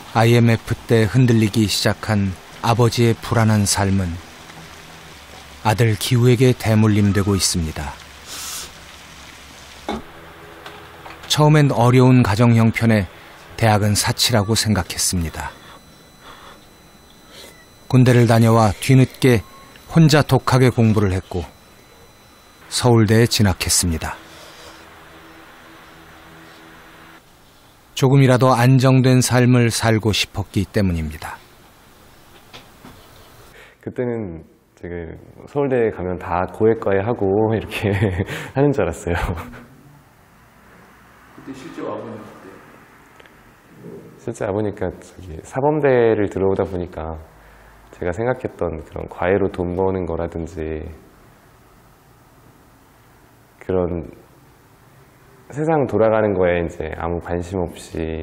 IMF 때 흔들리기 시작한 아버지의 불안한 삶은 아들 기우에게 대물림되고 있습니다. 처음엔 어려운 가정 형편에 대학은 사치라고 생각했습니다. 군대를 다녀와 뒤늦게 혼자 독하게 공부를 했고 서울대에 진학했습니다. 조금이라도 안정된 삶을 살고 싶었기 때문입니다. 그때는 제가 서울대에 가면 다 고액과외 하고 이렇게 하는 줄 알았어요. 그때 실제 와보니까 실제 와보니까 사범대를 들어오다 보니까 제가 생각했던 그런 과외로 돈 버는 거라든지 그런 세상 돌아가는 거에 이제 아무 관심 없이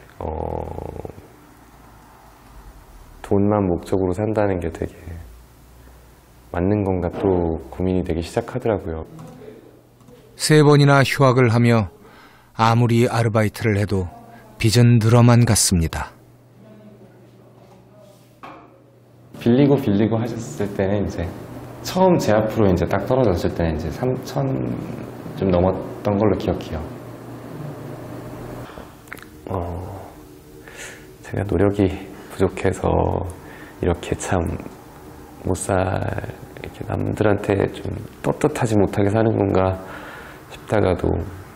돈만 목적으로 산다는 게 되게 맞는 건가 또 고민이 되기 시작하더라고요. 3번이나 휴학을 하며 아무리 아르바이트를 해도 빚은 늘어만 갔습니다. 빌리고 하셨을 때는 이제 처음 제 앞으로 이제 딱 떨어졌을 때는 이제 3,000 좀 넘었던 걸로 기억해요. 제가 노력이 부족해서 이렇게 참 이렇게 남들한테 좀 떳떳하지 못하게 사는 건가 싶다가도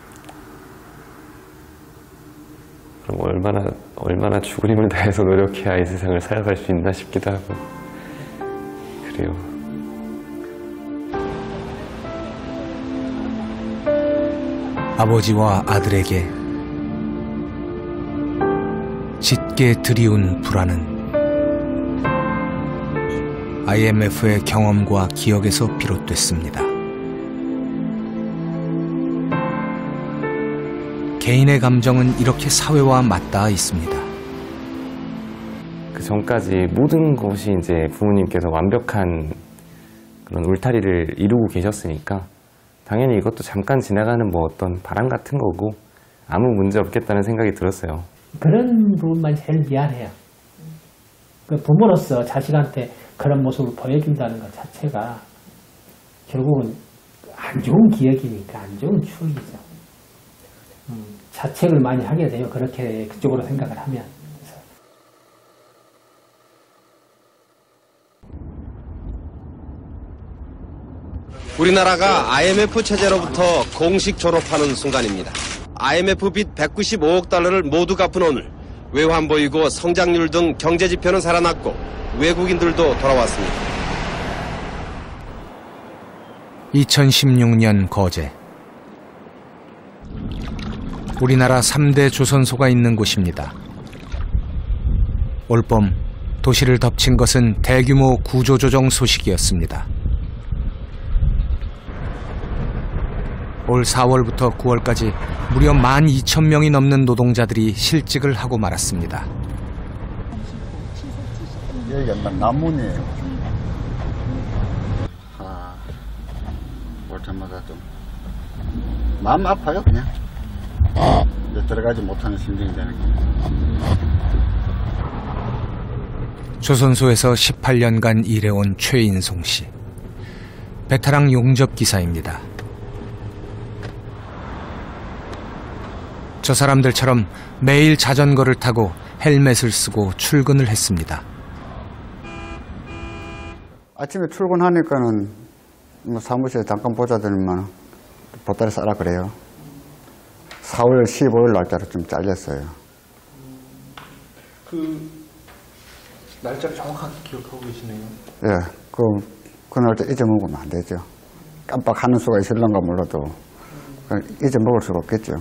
그럼 얼마나 죽을 힘을 다해서 노력해야 이 세상을 살아갈 수 있나 싶기도 하고 그래요. 아버지와 아들에게 짙게 드리운 불안은 IMF의 경험과 기억에서 비롯됐습니다. 개인의 감정은 이렇게 사회와 맞닿아 있습니다. 그 전까지 모든 것이 이제 부모님께서 완벽한 그런 울타리를 이루고 계셨으니까 당연히 이것도 잠깐 지나가는 뭐 어떤 바람 같은 거고 아무 문제 없겠다는 생각이 들었어요. 그런 부분만 제일 미안해요. 그 부모로서 자식한테 그런 모습을 보여준다는 것 자체가 결국은 안 좋은 기억이니까 안 좋은 추억이죠. 자책을 많이 하게 돼요. 그렇게 그쪽으로 생각을 하면. 우리나라가 IMF 체제로부터 공식 졸업하는 순간입니다. IMF 빚 195억 달러를 모두 갚은 오늘 외환보이고 성장률 등 경제지표는 살아났고 외국인들도 돌아왔습니다. 2016년 거제 우리나라 3대 조선소가 있는 곳입니다. 올봄 도시를 덮친 것은 대규모 구조조정 소식이었습니다. 올 4월부터 9월까지 무려 12,000명이 넘는 노동자들이 실직을 하고 말았습니다. 여기가 남문이에요. 올 때마다 좀 마음 아파요 그냥. 들어가지 못하는 심정이 되는 거예요. 조선소에서 18년간 일해온 최인송 씨. 베테랑 용접 기사입니다. 저 사람들처럼 매일 자전거를 타고 헬멧을 쓰고 출근을 했습니다. 아침에 출근하니까는 뭐 사무실에 잠깐 보자더니만 보따리 싸라 그래요. 4월 15일 날짜로 좀 잘렸어요. 그 날짜를 정확하게 기억하고 계시네요. 예, 그날 때 잊어먹으면 안 되죠. 깜빡하는 수가 있을런가 몰라도 잊어먹을 수가 없겠죠.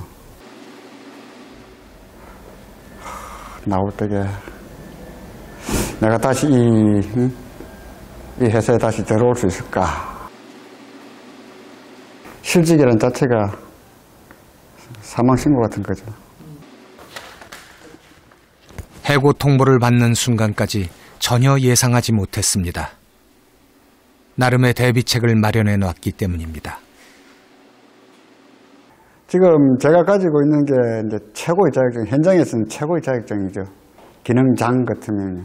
나올 때게 내가 다시 이 회사에 다시 들어올 수 있을까. 실직이라는 자체가 사망신고 같은 거죠. 해고 통보를 받는 순간까지 전혀 예상하지 못했습니다. 나름의 대비책을 마련해 놨기 때문입니다. 지금 제가 가지고 있는 게 이제 최고의 자격증, 현장에서는 최고의 자격증이죠. 기능장 같으면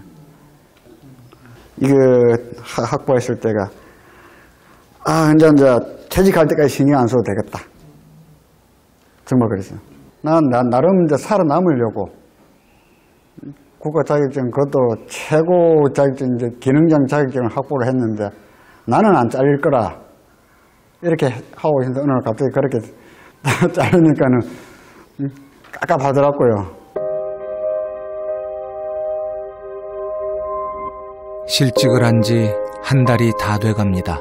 이거 확보했을 때가 이제 퇴직할 때까지 신경 안 써도 되겠다. 정말 그랬어요. 난 나름 이제 살아남으려고 국가 자격증 그것도 최고 자격증 이제 기능장 자격증을 확보를 했는데 나는 안 잘릴 거라 이렇게 하고 있는데 어느 날 갑자기 그렇게 잘리니까는 깝깝하더라고요. 실직을 한 지 한 달이 다 돼갑니다.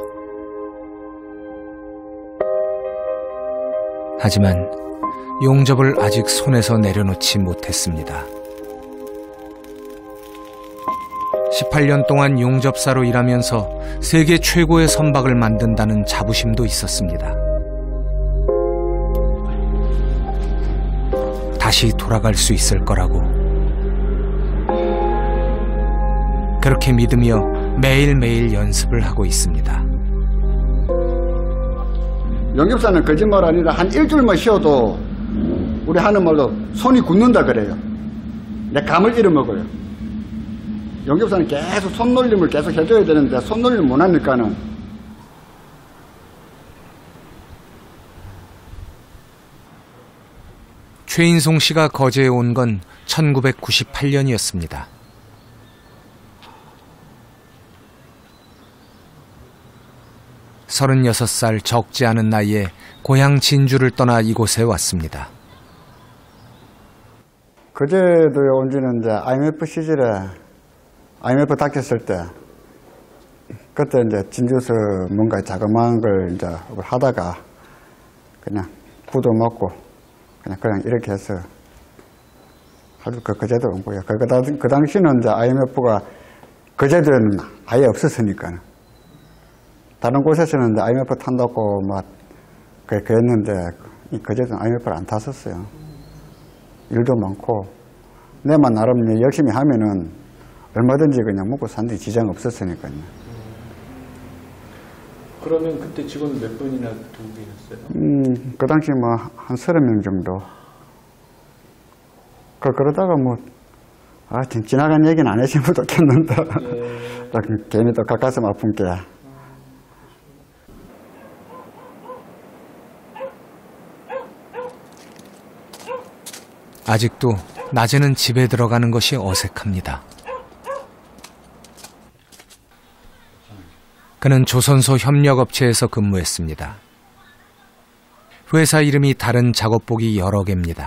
하지만 용접을 아직 손에서 내려놓지 못했습니다. 18년 동안 용접사로 일하면서 세계 최고의 선박을 만든다는 자부심도 있었습니다. 다시 돌아갈 수 있을 거라고. 그렇게 믿으며 매일매일 연습을 하고 있습니다. 용접사는 거짓말 아니라 한 일주일만 쉬어도 우리 하는 말로 손이 굳는다 그래요. 내 감을 잃어먹어요. 용접사는 계속 손놀림을 계속 해줘야 되는데 손놀림을 못 하니까는 최인송 씨가 거제에 온 건 1998년이었습니다. 서른여섯 살 적지 않은 나이에 고향 진주를 떠나 이곳에 왔습니다. 거제도 온 지는 이제 IMF 시절에 IMF 닥쳤을 때 그때 이제 진주에서 뭔가 자그마한 걸 이제 하다가 그냥 구도 먹고 그냥 이렇게 해서 아주 거제도 온 거예요. 그 당시는 이제 IMF가 거제도는 아예 없었으니까. 다른 곳에서는 이제 IMF 탄다고 막 그랬는데 거제도는 IMF를 안 탔었어요. 일도 많고 내만 나름 열심히 하면은 얼마든지 그냥 먹고 사는데 지장 없었으니까요. 그러면 그때 직원 몇 분이나 두고 계셨어요? 그 당시 뭐 한 30명 정도. 그러다가 뭐 지금 지나간 얘기는 안 했으면 좋겠는데 괜히 또 가까스면 아픈 게. 아직도 낮에는 집에 들어가는 것이 어색합니다. 그는 조선소 협력업체에서 근무했습니다. 회사 이름이 다른 작업복이 여러 개입니다.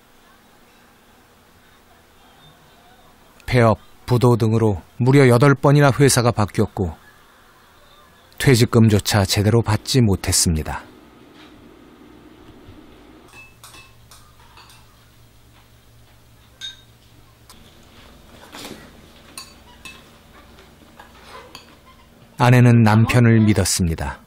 폐업, 부도 등으로 무려 8번이나 회사가 바뀌었고 퇴직금조차 제대로 받지 못했습니다. 아내는 남편을 믿었습니다.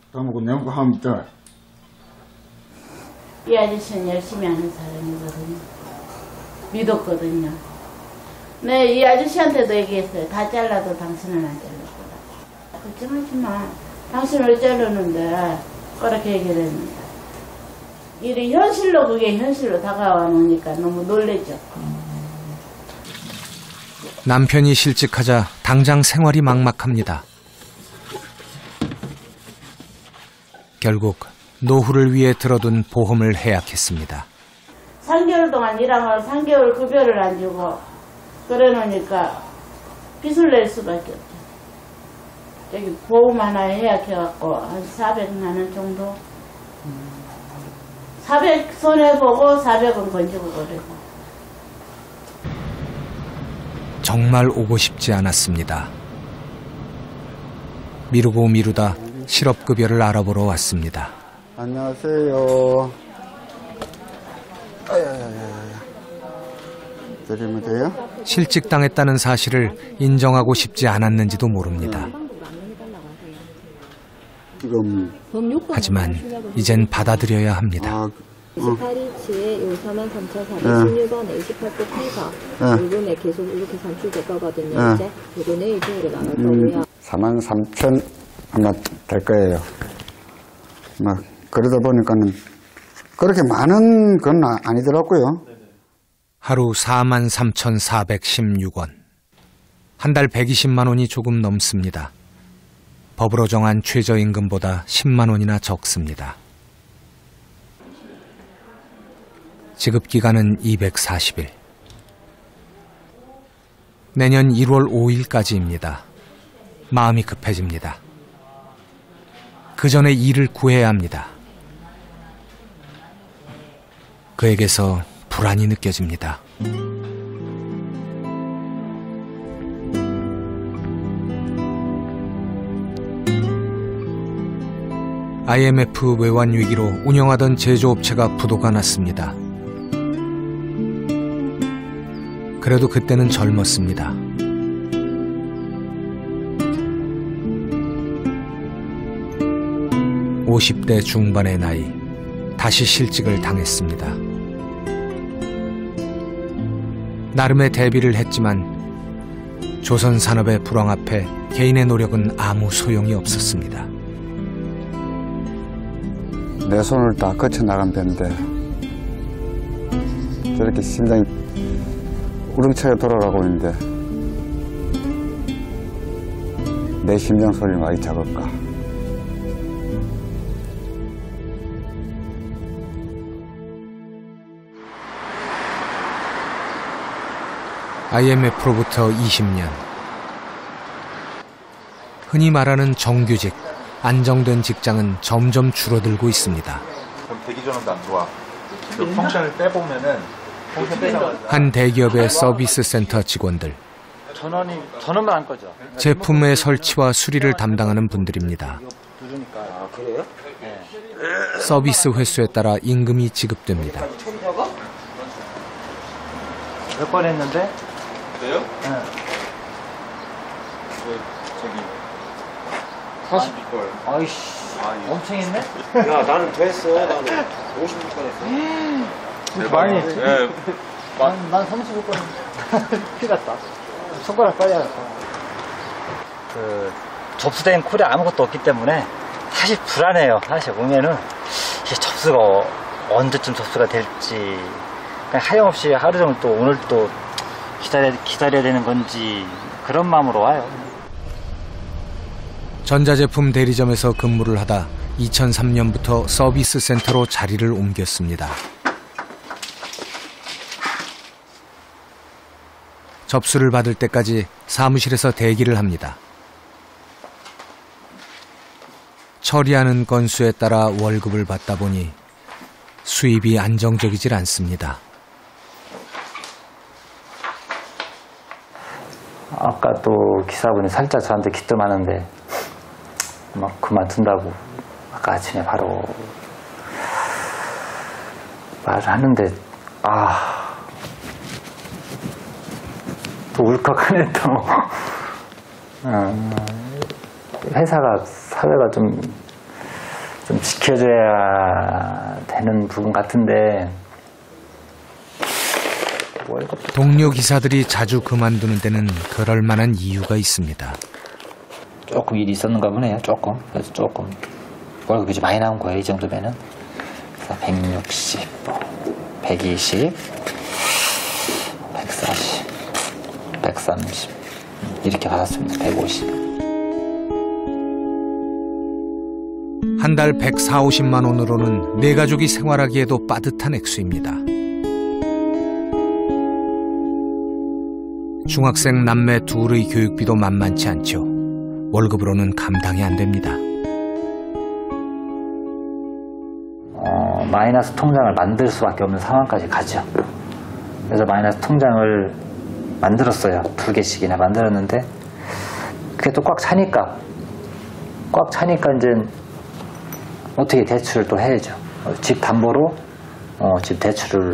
이 아저씨는 열심히 하는 사람이거든요. 믿었거든요. 네, 이 아저씨한테도 얘기했어요. 다 잘라도 당신은 안 잘릴 거다. 걱정하지 마. 당신을 자르는데 그렇게 얘기를 했는데 일이 현실로 그게 현실로 다가와 놓으니까 너무 놀랬죠. 남편이 실직하자 당장 생활이 막막합니다. 결국 노후를 위해 들어둔 보험을 해약했습니다. 3개월 동안 일하면 3개월 급여를 안 주고 그래 놓으니까 빚을 낼 수밖에 없죠. 여기 보험 하나 해약해갖고 한 400만 원 정도 400 손해보고 400원 건지고 그러고. 정말 오고 싶지 않았습니다. 미루고 미루다 실업급여를 알아보러 왔습니다. 안녕하세요. 드리면 돼요? 실직당했다는 사실을 인정하고 싶지 않았는지도 모릅니다. 하지만 이젠 받아들여야 합니다. 28일치에 요 43,416원에 28도 8가 요번에 계속 이렇게 산출될 거거든요. 이제 요거 내일 중으로 나갈 거고요. 43,000 아마 될 거예요. 막 그러다 보니까는 그렇게 많은 건 아니더라고요. 하루 43,416원. 한 달 120만 원이 조금 넘습니다. 법으로 정한 최저임금보다 10만 원이나 적습니다. 지급기간은 240일. 내년 1월 5일까지입니다. 마음이 급해집니다. 그 전에 일을 구해야 합니다. 그에게서 불안이 느껴집니다. IMF 외환 위기로 운영하던 제조업체가 부도가 났습니다. 그래도 그때는 젊었습니다. (50대) 중반의 나이, 다시 실직을 당했습니다. 나름의 대비를 했지만 조선 산업의 불황 앞에 개인의 노력은 아무 소용이 없었습니다. 내 손을 다 거쳐나간 배인데 저렇게 심장이 우렁차게 돌아가고 있는데 내 심장 소리는 많이 작을까? IMF로부터 20년. 흔히 말하는 정규직, 안정된 직장은 점점 줄어들고 있습니다. 그럼 대기 전원도 안 좋아. 그 펑션을 빼보면은 한 대기업의 서비스 센터 직원들. 전원만 안 꺼져. 제품의 설치와 수리를 담당하는 분들입니다. 아, 그래요? 서비스 횟수에 따라 임금이 지급됩니다. 몇 번 했는데? 돼요? 네. 저기 42걸. 아이씨, 엄청 했네? 야, 나는 됐어. 나는 56건 했어. 많이 했지? 네. 난 35건 피 갔다. 손가락 빨려갔다. 접수된 콜에 아무것도 없기 때문에 사실 불안해요. 사실 오면은 접수가 언제쯤 접수가 될지, 그냥 하염없이 하루 종일 또 오늘 또 기다려야 되는 건지 그런 마음으로 와요. 전자제품 대리점에서 근무를 하다 2003년부터 서비스 센터로 자리를 옮겼습니다. 접수를 받을 때까지 사무실에서 대기를 합니다. 처리하는 건수에 따라 월급을 받다 보니 수입이 안정적이질 않습니다. 아까 또 기사분이 살짝 저한테 기뜸하는데 막 그만둔다고 아까 아침에 바로 말을 하는데 또 울컥하네 또. 회사가 사회가 좀 지켜줘야 되는 부분 같은데 동료 기사들이 자주 그만두는 데는 그럴 만한 이유가 있습니다. 조금 일이 있었는가 보네요. 조금. 그래서 조금 월급이 좀 많이 나온 거예요. 이 정도면은. 그래서 160, 120, 140, 130 이렇게 받았습니다. 150. 한 달 140~150만 원으로는 네 가족이 생활하기에도 빠듯한 액수입니다. 중학생 남매 둘의 교육비도 만만치 않죠. 월급으로는 감당이 안 됩니다. 마이너스 통장을 만들 수밖에 없는 상황까지 가죠. 그래서 마이너스 통장을 만들었어요. 2개씩이나 만들었는데 그게 또 꽉 차니까 이제 어떻게 대출을 또 해야죠. 집 담보로 집 대출을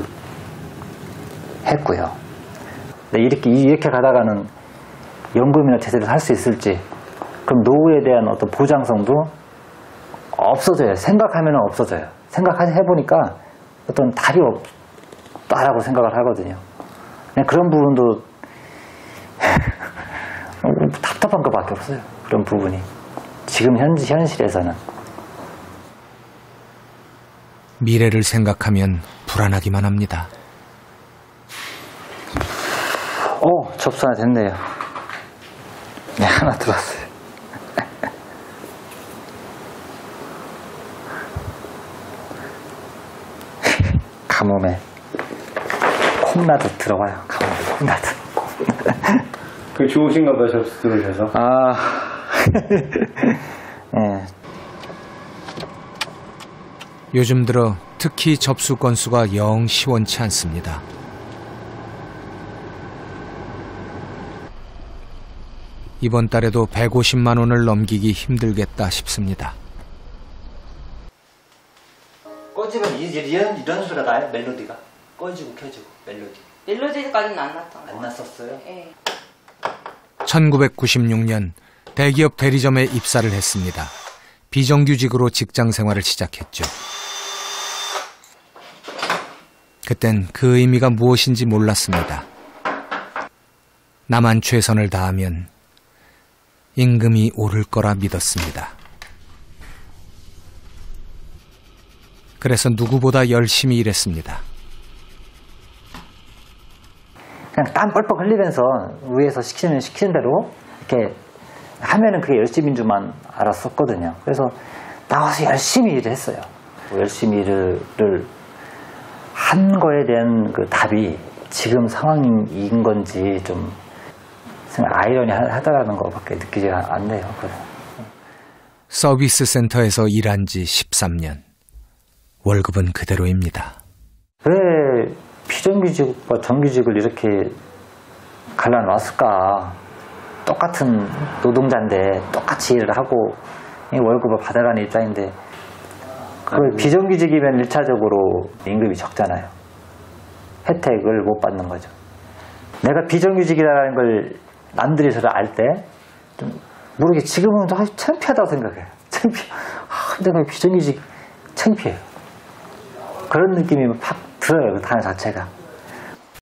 했고요. 이렇게 가다가는 연금이나 제대로 할 수 있을지, 그럼 노후에 대한 어떤 보장성도 없어져요. 생각하면 없어져요. 생각해보니까 어떤 답이 없다라고 생각을 하거든요. 그냥 그런 부분도 답답한 것밖에 없어요. 그런 부분이 지금 현실에서는. 미래를 생각하면 불안하기만 합니다. 접수 하나 됐네요. 네, 하나 들어왔어요. 가뭄에 콩나도 들어가요. 가뭄에 콩나도. 그 좋으신가 봐요, 접수 들으셔서. 네. 요즘 들어 특히 접수 건수가 영 시원치 않습니다. 이번 달에도 150만 원을 넘기기 힘들겠다 싶습니다. 꺼지면 이런 소리가 나요? 멜로디가? 꺼지고 켜지고 멜로디. 멜로디까지는 안 났던 거. 안 났었어요? 예. 1996년 대기업 대리점에 입사를 했습니다. 비정규직으로 직장 생활을 시작했죠. 그땐 그 의미가 무엇인지 몰랐습니다. 나만 최선을 다하면 임금이 오를 거라 믿었습니다. 그래서 누구보다 열심히 일했습니다. 그냥 땀 뻘뻘 흘리면서 위에서 시키는 대로 이렇게 하면은 그게 열심인 줄만 알았었거든요. 그래서 나와서 열심히 일을 했어요. 열심히 일을 한 거에 대한 그 답이 지금 상황인 건지 좀 아이러니하다라는 것밖에 느끼지가 않네요. 서비스 센터에서 일한 지 13년. 월급은 그대로입니다. 왜 비정규직과 정규직을 이렇게 갈라놨을까? 똑같은 노동자인데 똑같이 일을 하고 월급을 받아가는 입장인데 비정규직이면 1차적으로 임금이 적잖아요. 혜택을 못 받는 거죠. 내가 비정규직이라는 걸 남들이 저를 알 때 좀 모르게 지금은 창피하다고 생각해요. 내가 비정규직 창피해요. 그런 느낌이 팍 들어요. 그 단어 자체가.